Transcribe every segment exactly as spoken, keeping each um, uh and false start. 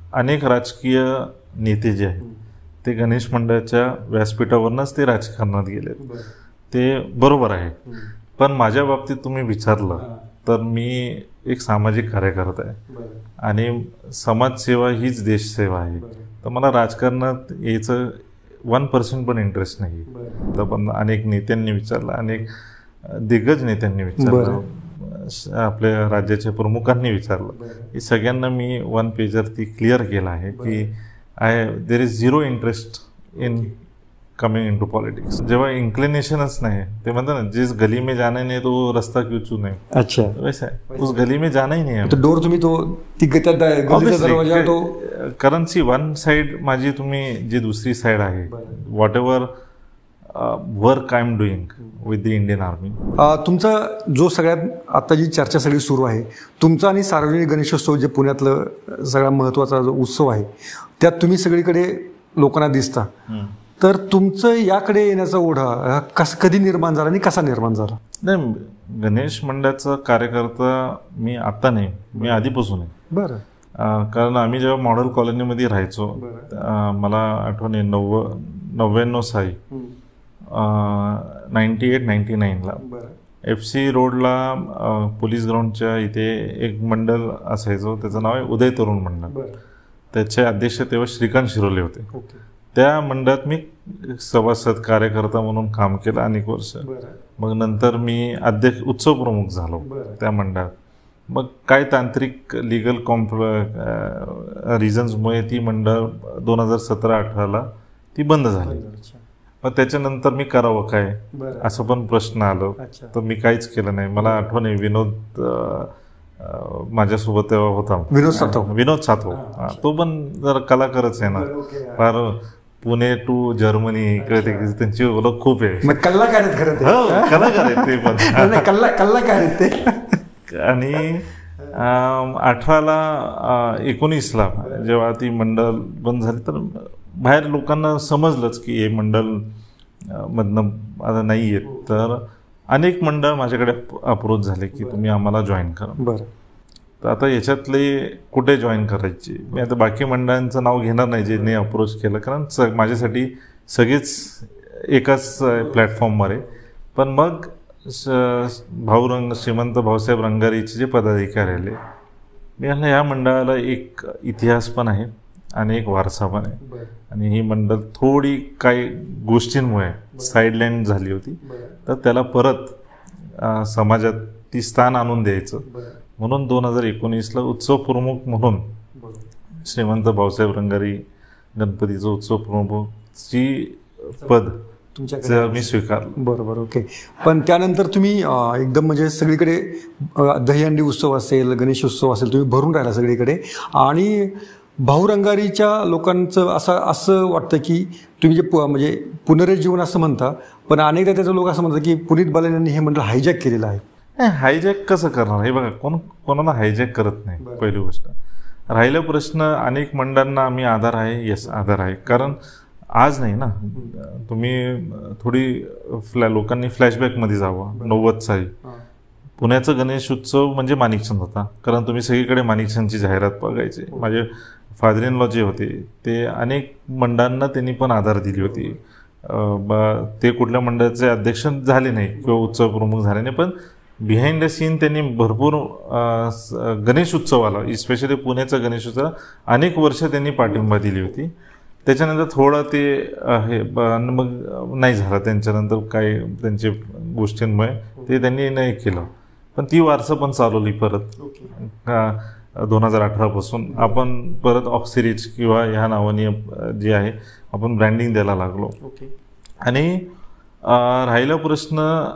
अनेक राजकीय नेते जे आहेत ते गणेश मंडळाच्या व्यासपीठावरूनच ते राजकारणात गेले, ते बरोबर आहे. पण माझ्या बाबतीत तुम्ही विचारलं तर मी एक सामाजिक कार्यकर्ता आहे आणि समाजसेवा हीच देशसेवा आहे. तर मला राजकारणात यायचं वन पर्सेंट पण इंटरेस्ट नाही. तर पण अनेक नेत्यांनी विचारलं, अनेक दिग्गज नेत्यांनी विचारलं, आपल्या राज्याच्या प्रमुखांनी विचारलं, हे सगळ्यांना मी वन पेजवरती क्लिअर केलं आहे की I there is zero interest in coming into politics. जेव्हा इन्क्लिनेशनच नाही, ते म्हणतात ना जिस गली में जाना नहीं तो वो रस्ता क्यों चुने. अच्छा, वैसा है, उस गली में जाना ही नहीं है. तो डोर तुम्ही तो ती दरवाजा तो कारण सी वन साइड माझी, तुम्ही जी दुसरी साइड आहे, whatever work I am doing with the Indian army. तुमचा जो सगळ्यात आता जी चर्चा सगळी सुरू आहे, तुमचा आणि सार्वजनिक गणेशोत्सव जे पुण्यातलं सगळ्यात महत्त्वाचा जो उत्सव आहे, त्यात तुम्ही सगळीकडे लोकांना दिसता. तर तुमचं याकडे येण्याचा ओढा कस कधी निर्माण झाला आणि कसा निर्माण झाला? नाही, गणेश मंडळाचा कार्यकर्ता मी आता नाही, मी आधीपासून आहे. बरं. कारण आम्ही जेव्हा मॉडेल कॉलनीमध्ये राहायचो, मला आठवण आहे नव्व नव्याण्णव साली नाईन्टी एट नाईन्टी नाईनला एफ सी रोडला पोलीस ग्राउंडच्या इथे एक मंडळ असायचं, त्याचं नाव आहे उदय तरुण मंडळ. त्याचे अध्यक्ष तेव्हा श्रीकांत शिरोले होते. त्या मंडळात मी सभासद कार्यकर्ता म्हणून काम केलं अनेक वर्ष. मग नंतर मी अध्यक्ष उत्सव प्रमुख झालो त्या मंडळात. मग काय तांत्रिक लिगल कॉम्प रिझन्समुळे ती मंडळ दोन हजार सतरा अठराला ती बंद झाली. मग त्याच्यानंतर मी करावं काय असं पण प्रश्न आलो, तर मी काहीच केलं नाही. मला आठवण आहे विनोद माझ्यासोबत तेव्हा होता, विनोद सातव विनोद सातव तो पण जर कलाकारच आहे ना, फार पुणे टू जर्मनी इकडे त्यांची ओळख खूप आहे. कलाकार आहेत खरं, हो कलाकार आहेत ते पण, कलाकार आहेत ते. आणि अठराला एकोणीसला जेव्हा ती मंडळ बंद झाली तर बाहेर लोकांना समजलंच की हे मंडळ मधनं आता नाही आहेत. तर अनेक मंडळ माझ्याकडे अप्रोच झाले की तुम्ही आम्हाला जॉईन करा. बरं. तर आता याच्यातले कुठे जॉईन करायची, मी आता बाकी मंडळांचं नाव घेणार नाही ज्यांनी अप्रोच केलं, कारण स माझ्यासाठी सगळेच एकाच प्लॅटफॉर्मवर आहे. पण मग भाऊ रंग श्रीमंत भाऊसाहेब रंगारीचे जे पदाधिकारी आले, मी म्हणलं ह्या मंडळाला एक इतिहास पण आहे आणि एक वारसा पण आहे, आणि ही मंडळ थोडी काही गोष्टींमुळे साईडलाईन झाली होती, तर त्याला परत समाजात ती स्थान आणून द्यायचं म्हणून दोन हजार एकोणीसला उत्सव प्रमुख म्हणून श्रीमंत भाऊसाहेब रंगारी गणपतीचं उत्सव प्रमुखची पद तुमच्या मी स्वीकारलं. बरोबर, ओके. पण त्यानंतर तुम्ही एकदम म्हणजे सगळीकडे दहीहंडी उत्सव असेल, गणेश उत्सव असेल, तुम्ही भरून राहिला सगळीकडे. आणि भाऊ रंगारीच्या लोकांचं असं असं वाटतं की तुम्ही जे म्हणजे पुनरुज्जीवन असं म्हणता, पण अनेकदा त्याचं लोक असं म्हणतात की पुनीत बालन यांनी हे मंडळ हायजॅक केलेलं आहे. हायजॅक कसं करणार, हे बघा कोण कोणाला हायजॅक करत नाही. पहिली गोष्ट. राहिला प्रश्न, अनेक मंडळांना आम्ही आधार आहे, यस आधार आहे, कारण आज नाही ना. तुम्ही थोडी फ्लॅ लोकांनी फ्लॅशबॅकमध्ये जावं. नव्वद साली पुण्याचा गणेश उत्सव म्हणजे माणिकचंद होता, कारण तुम्ही सगळीकडे माणिकचंदची जाहिरात बघायची. माझे फादर इन लॉ जे होते ते अनेक मंडळांना त्यांनी पण आधार दिली होती. ते कुठल्या मंडळाचे अध्यक्ष झाले नाही किंवा उत्सव प्रमुख झाले नाही, पण बिहाइंड द सीन त्यांनी भरपूर गणेश उत्सवाला, स्पेशली पुण्याचा गणेश उत्सव अनेक वर्ष त्यांनी पाठिंबा दिली होती. त्याच्यानंतर थोडं ते हे मग नाही झालं, त्यांच्यानंतर काही त्यांच्या गोष्टींमुळे ते त्यांनी नाही केलं. पण ती वारसा पण चालवली परत दोन हजार अठरापासून. आपण परत ऑक्सिरीज किंवा ह्या नावाने जे आहे आपण ब्रँडिंग द्यायला लागलो. आणि राहिला प्रश्न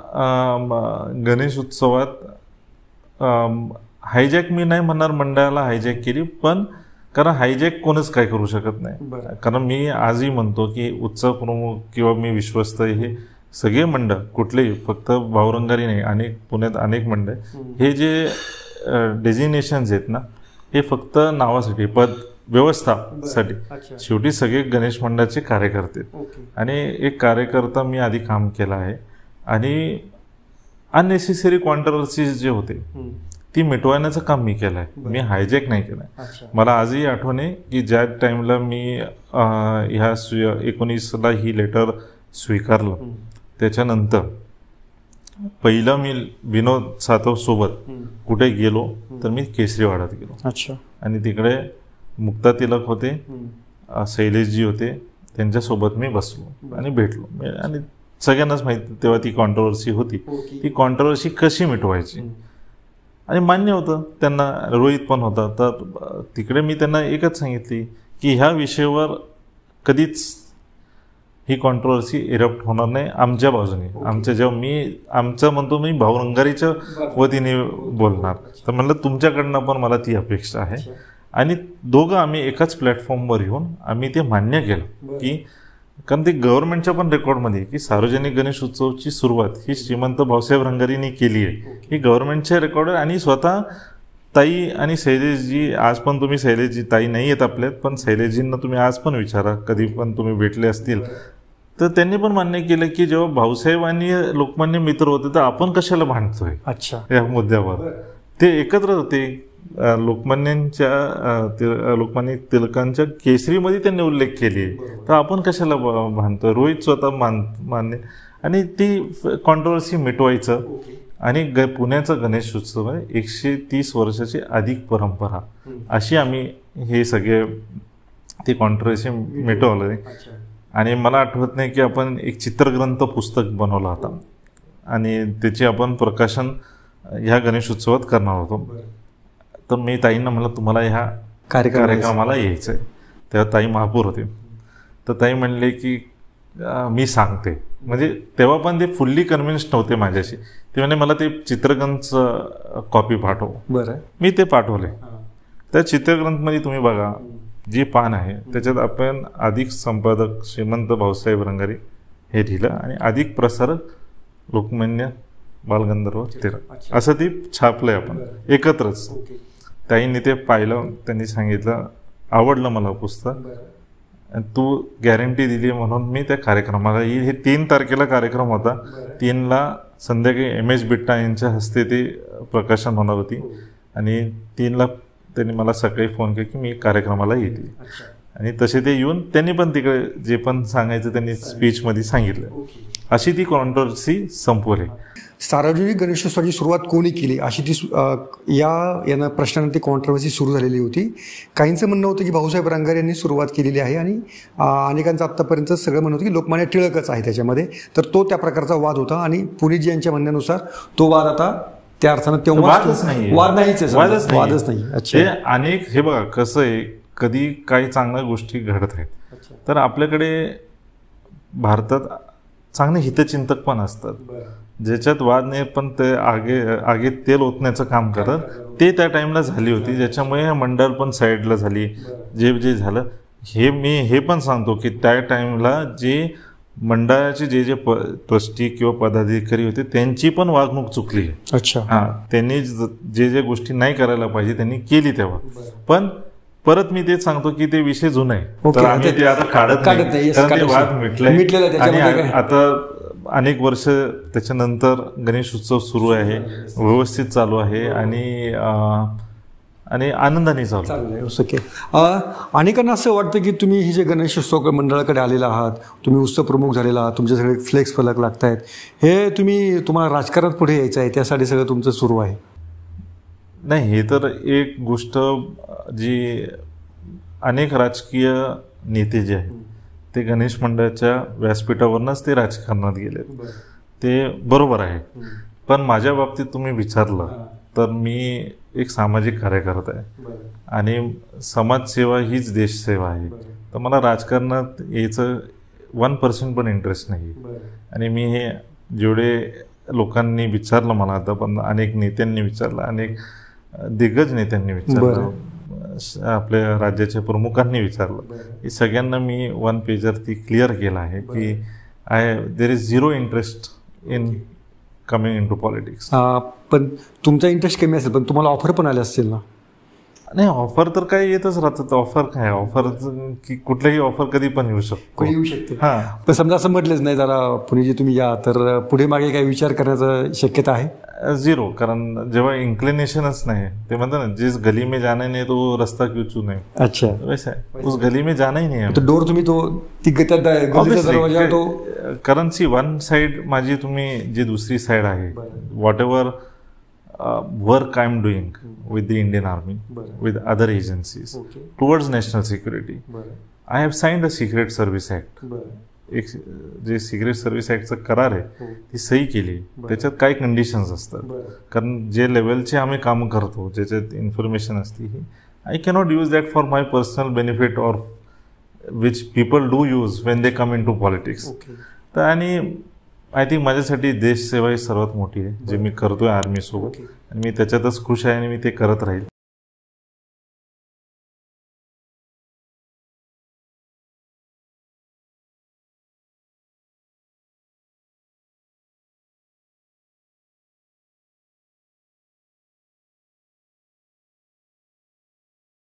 गणेश उत्सवात हायजॅक मी नाही म्हणणार मंडळाला हायजॅक केली, पण कारण हायजॅक कोणच काय करू शकत नाही. कारण मी आजही म्हणतो की उत्सव प्रमुख किंवा मी विश्वस्त हे सगळे मंडळ कुठलेही, फक्त भाऊ रंगारी नाही, अनेक पुण्यात अनेक मंडळ, हे जे डेझिग्नेशन्स आहेत ना, हे फक्त नावासाठी, पद व्यवस्थासाठी. शेवटी सगळे गणेश मंडळाचे कार्यकर्ते आणि एक कार्यकर्ता मी आधी काम केलं आहे. आणि अननेसेसरी कॉन्ट्रोवर्सीज जे होते ती मिटवण्याचं काम मी केलं आहे, मी हायजॅक नाही केलं आहे. मला आजही आठवण आहे की ज्या टाईमला मी ह्या स्वी एकोणीसला ही लेटर स्वीकारलं त्याच्यानंतर पहिलं मी विनोद सातव सोबत कुठे गेलो तर मी केसरीवाड्यात गेलो. अच्छा. आणि तिकडे मुक्ता तिलक होते, शैलेशजी होते, त्यांच्यासोबत मी बसलो आणि भेटलो. आणि सगळ्यांनाच माहिती तेव्हा ती कॉन्ट्रोवर्सी होती, ती कॉन्ट्रोवर्सी कशी मिटवायची. आणि मान्य होतं त्यांना, रोहित पण होता. तर तिकडे मी त्यांना एकच सांगितली की ह्या विषयावर कधीच ही कॉन्ट्रोवर्सी इरप्ट होणार नाही आमच्या बाजूने. आमच्या जेव्हा मी आमचं म्हणतो मी भाऊरंगारीच्या वतीने बोलणार, तर म्हणलं तुमच्याकडनं पण मला ती अपेक्षा आहे. आणि दोघं आम्ही एकाच प्लॅटफॉर्मवर येऊन आम्ही ते मान्य केलं की, कारण ते गव्हर्नमेंटच्या पण रेकॉर्डमध्ये की सार्वजनिक गणेश उत्सवची सुरुवात ही श्रीमंत भाऊसाहेब रंगारींनी केली आहे, ही गव्हर्नमेंटच्या रेकॉर्ड. आणि स्वतः ताई आणि शैलेशजी, आज पण तुम्ही शैलेशजी, ताई नाही आहेत आपल्यात, पण शैलेशजींना तुम्ही आज पण विचारा, कधी पण तुम्ही भेटले असतील तर त्यांनी पण मान्य केलं की जेव्हा भाऊसाहेब आणि लोकमान्य मित्र होते तर आपण कशाला भांडतोय अच्छा या मुद्द्यावर. ते एकत्र होते. लोकमान्यांच्या लोकमान्य तिलकांच्या केसरीमध्ये त्यांनी उल्लेख केली, तर आपण कशाला भांडतोय. रोहित स्वतः मान मान्य. आणि ती कॉन्ट्रोवर्सी मिटवायचं. आणि ग पुण्याचा गणेश उत्सव आहे एकशे तीस वर्षाची अधिक परंपरा, अशी आम्ही हे सगळे ती कॉन्ट्रोवर्सी मिटवलं. आणि मला आठवत नाही की आपण एक चित्रग्रंथ पुस्तक बनवला होता आणि त्याचे आपण प्रकाशन ह्या गणेश उत्सवात करणार होतो. तर मी ताईंना म्हणलं तुम्हाला ह्या कार्यक्रमाला यायचं आहे. तेव्हा ताई महापौर होते. तर ताई म्हणले की मी सांगते. म्हणजे तेव्हा पण ते फुल्ली कन्व्हिन्स नव्हते माझ्याशी. ते म्हणे मला ते चित्रग्रंथचं कॉपी पाठव. बरं. मी ते पाठवले. त्या चित्रग्रंथमध्ये तुम्ही बघा जी पान आहे त्याच्यात आपण अधिक संपादक श्रीमंत भाऊसाहेब रंगारी हे लिहिलं आणि अधिक प्रसारक लोकमान्य बालगंधर्व टिळक असं ती छापलंय आपण एकत्रच. ताईंनी ते पाहिलं, त्यांनी सांगितलं आवडलं मला पुस्तक, तू गॅरंटी दिली म्हणून मी त्या कार्यक्रमाला येईल. हे तीन तारखेला कार्यक्रम होता. तीनला संध्याकाळी एम एच बिट्टा यांच्या हस्ते ते प्रकाशन होणार होती. आणि तीनला त्यांनी मला सकाळी फोन केला की मी कार्यक्रमाला येते. आणि तसे ते येऊन त्यांनी पण तिकडे जे पण सांगायचं त्यांनी स्पीचमध्ये सांगितलं. अशी ती कॉन्ट्रोवर्सी संपवली. सार्वजनिक गणेशोत्सवाची सुरुवात कोणी केली अशी ती या यांना प्रश्नाने ती कॉन्ट्रोवर्सी सुरू झालेली होती. काहींचं म्हणणं होतं की भाऊसाहेब रंगारी यांनी सुरुवात केलेली आहे आणि अनेकांचं आत्तापर्यंत सगळं म्हणणं होतं की लोकमान्य टिळकच आहे त्याच्यामध्ये. तर तो त्या प्रकारचा वाद होता आणि पुणेजी यांच्या म्हणण्यानुसार तो वाद आता त्या अर्थानं तेव्हा वादच नाही, वाद नाहीच वादच वादच नाही. अच्छा. अनेक हे बघा कसं आहे, कधी काही चांगल्या गोष्टी घडत आहेत तर आपल्याकडे भारतात चांगले हितचिंतक पण असतात ज्याच्यात वाद नाही, पण ते आगे आगे तेल ओतण्याचं काम करत. ते त्या टाइमला झाली होती, ज्याच्यामुळे हे मंडळ पण साईडला झाली. जे जे झालं हे मी हे पण सांगतो की त्या टाइमला जे मंडळाचे जे जे प ट्रस्टी किंवा पदाधिकारी होते त्यांची पण वागणूक चुकली. अच्छा. हां, त्यांनी जे जे गोष्टी नाही करायला पाहिजे त्यांनी केली तेव्हा. पण परत मी तेच सांगतो की ते विषय जुना आहे, तर आम्ही ते आता काढत नाही, कारण ते वाद मिटले. आणि आता अनेक वर्ष त्याच्यानंतर गणेश उत्सव सुरू आहे, व्यवस्थित चालू आहे आणि आणि आनंदाने चालू आहे. ओके. अनेकांना असं वाटतं की तुम्ही ही जे गणेशोत्सव मंडळाकडे आलेला आहात, तुम्ही उत्सव प्रमुख झालेला आहात, तुमचे सगळे फ्लेक्स फलक लागत आहेत, हे तुम्ही तुम्हाला राजकारणात पुढे यायचं आहे त्यासाठी सगळं तुमचं सुरू आहे. नाही, हे तर एक गोष्ट जी अनेक राजकीय नेते जे आहेत ते गणेश मंडळाच्या व्यासपीठावरूनच ते राजकारणात गेले, ते बरोबर आहे. पण माझ्या बाबतीत तुम्ही विचारलं तर मी एक सामाजिक कार्यकर्ता आहे आणि समाजसेवा हीच देशसेवा आहे. तर मला राजकारणात यायचं वन पर्सेंट पण इंटरेस्ट नाही. आणि मी हे जेवढे लोकांनी विचारलं मला आता, पण अनेक नेत्यांनी विचारलं, अनेक दिग्गज नेत्यांनी विचारलं, आपल्या राज्याच्या प्रमुखांनी विचारलं, हे सगळ्यांना मी वन पेजवरती क्लिअर केलं आहे की I there is zero interest in coming into politics. पण तुमचा इंटरेस्ट कमी असेल पण तुम्हाला ऑफर पण आले असतील ना? नाही ऑफर तर काय येतच राहतात. ऑफर काय ऑफर की कुठल्याही ऑफर कधी पण येऊ शकतो. कोणी येऊ शकते. हा पण समजा असं म्हटलंच नाही जरा पुणे जे तुम्ही या तर पुढे मागे काही विचार करण्याचं शक्यता आहे? झिरो. कारण जेव्हा इन्क्लिनेशनच नाही ते म्हणतात ना जिस गली में जाना नहीं तो रस्ता क्यों चुने. अच्छा वैसा है उस गली में जाना ही नहीं है. तो डोर तुम्ही तो ती गलीचा दरवाजा तो कारण सी वन साइड माझी तुम्ही जी दुसरी साइड आहे whatever work I am doing with the Indian army with other agencies towards national security I have signed a secret service act. एक जे सिक्रेट सर्व्हिस ऍक्टचं करार आहे ती सही केली. त्याच्यात काही कंडिशन्स असतात. कारण जे लेवलचे आम्ही कामं करतो ज्याच्यात इन्फॉर्मेशन असते ही I cannot use that for my personal benefit or which people do use when they come into politics. तर आणि आय थिंक माझ्यासाठी देशसेवा ही सर्वात मोठी आहे जे मी करतोय आर्मीसोबत आणि मी त्याच्यातच खुश आहे आणि मी ते करत राहील.